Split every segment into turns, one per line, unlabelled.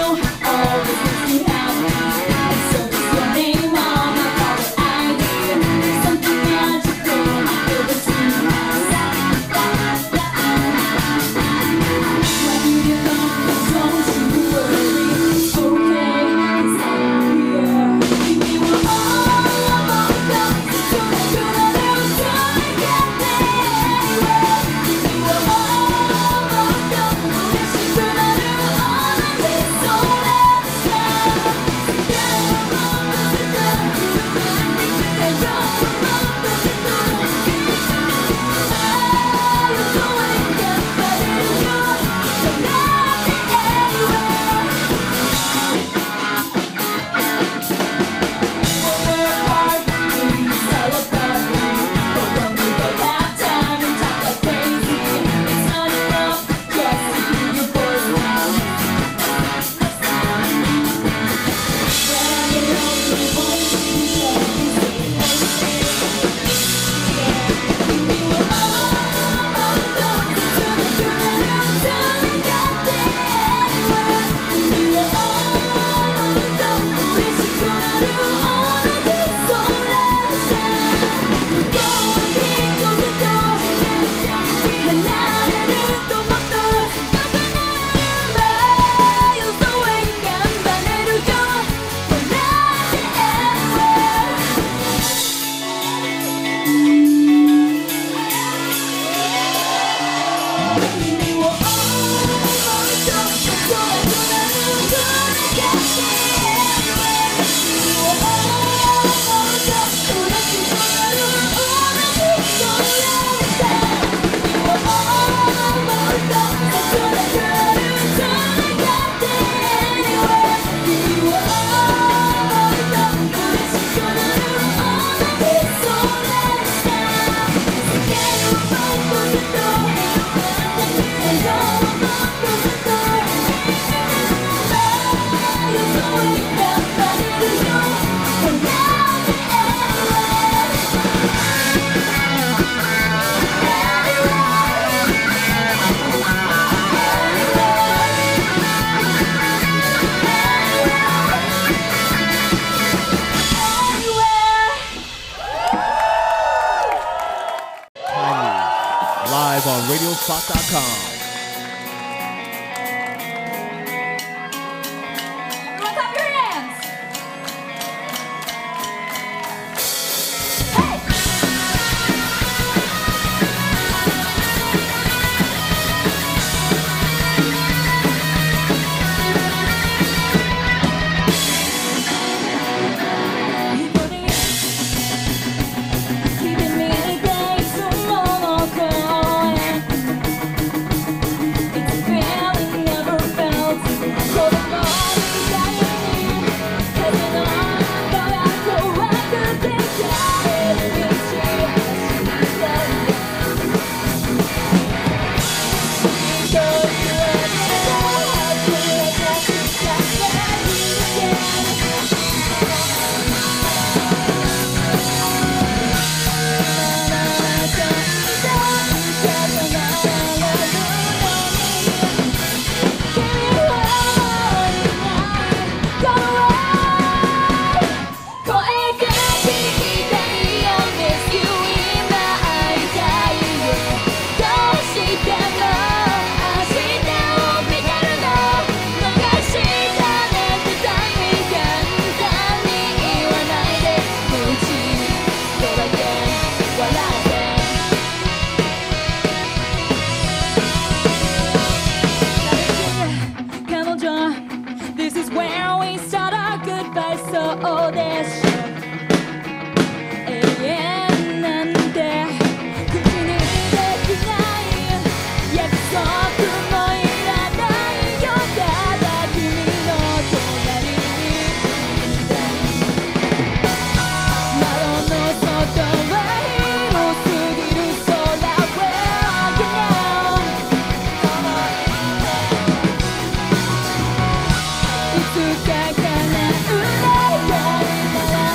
live on radiospot.com.
「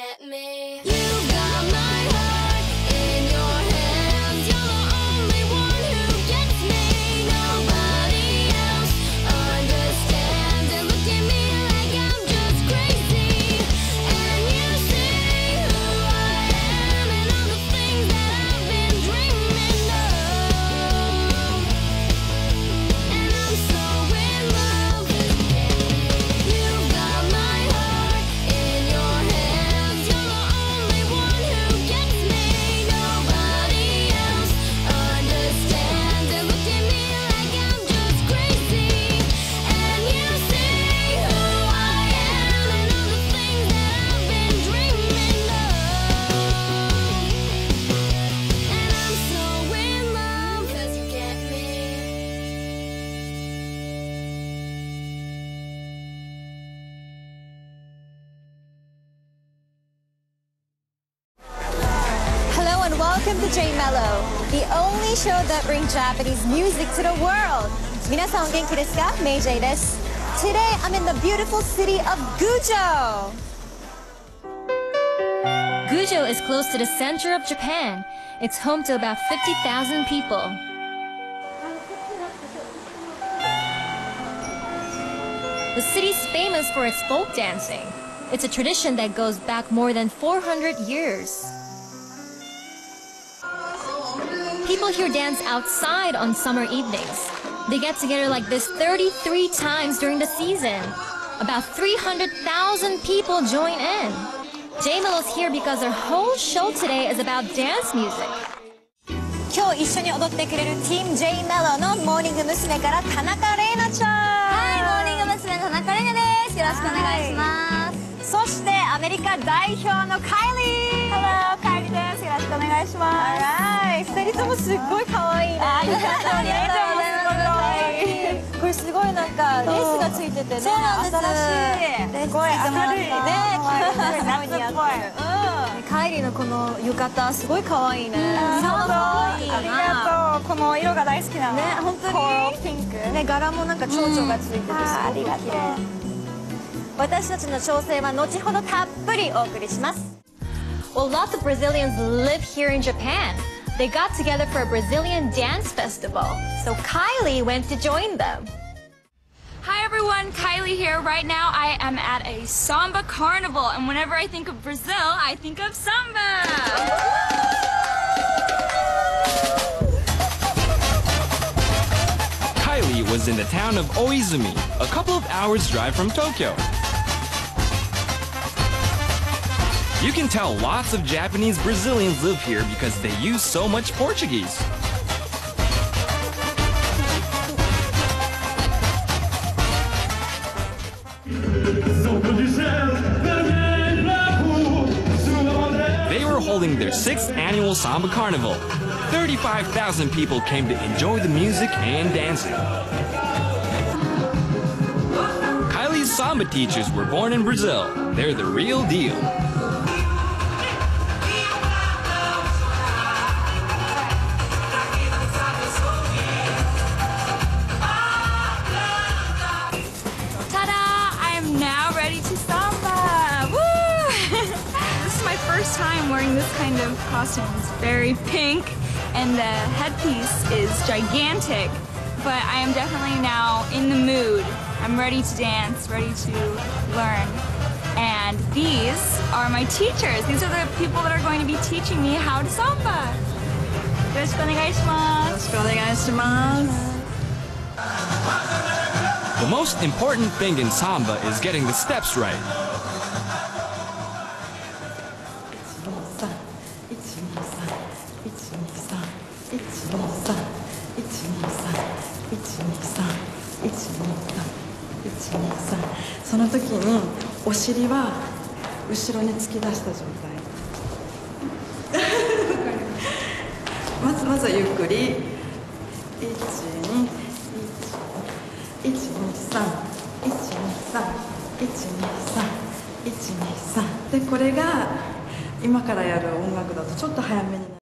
get me. You've got my heart in your hands. You're the only one who gets me. Nobody else understands. And look at me like I'm just crazy. And you see who I am and all the things that I've been dreaming of. And I'm so in love with you. You've got my heart in your hands. You're the only one who gets me. Nobody else understands. And look at me like I'm just crazy. And you see who I am and all the things that I've been dreaming of. And I'm so in love 'cause you get me.
Hello and welcome to J Mellow, the only show that brings Japanese music to the world. 皆さんお元気ですか? Mei J です. Today I'm in the beautiful city of Gujo.
Gujo is close to the center of Japan. It's home to about 50,000 people. The city's famous for its folk dancing. It's a tradition that goes back more than 400 years. People here dance outside on summer evenings. They get together like this 33 times during the season. About 300,000 people join in. J-Mellow's here because our whole show today is about dance music.
今日一緒に踊ってくれる Team J Mellow のモーニング娘。から田中玲奈ちゃん。
はい、モーニング娘。田中玲奈です。よろしくお願いします。
そしてアメリカ代表のカイリー。
Hello、カイリです。よろしくお願いします。
はい、二人ともすっごい可愛いね。
ありがとうございます。
これすごいなんかレースがついててね。
そうなんです。
新しい。すごい明るいね。
夏っぽい。
カイリーのこの浴衣すごい可愛いね。
ありがとう。この色が大好きなの。
ね、本当に。
コールピンク。
ね、柄もなんか蝶々がついててすごく
ありがとう。
綺麗。私たちの挑戦は後ほどたっぷりお送りします。
Well, lots of Brazilians live here in Japan. They got together for a Brazilian dance festival.
So Kylie went to join them.
Hi everyone, Kylie here. Right now I am at a samba carnival, and whenever I think of Brazil, I think of samba.
Kylie was in the town of Oizumi, a couple of hours' drive from Tokyo. You can tell lots of Japanese Brazilians live here because they use so much Portuguese. They were holding their 6th annual Samba Carnival. 35,000 people came to enjoy the music and dancing. Kylie's Samba teachers were born in Brazil. They're the real deal.
First time wearing this kind of costume. It's very pink and the headpiece is gigantic, but I am definitely now in the mood. I'm ready to dance, ready to learn. And these are my teachers. These are the people that are going to be teaching me how to samba. よろしくお願いします。よろしくお願いします。
The most important thing in samba is getting the steps right.
So の時にお尻は後ろに突き出した状態。まずはゆっくり。123でこれが今からやる音楽だとちょっと早めになる。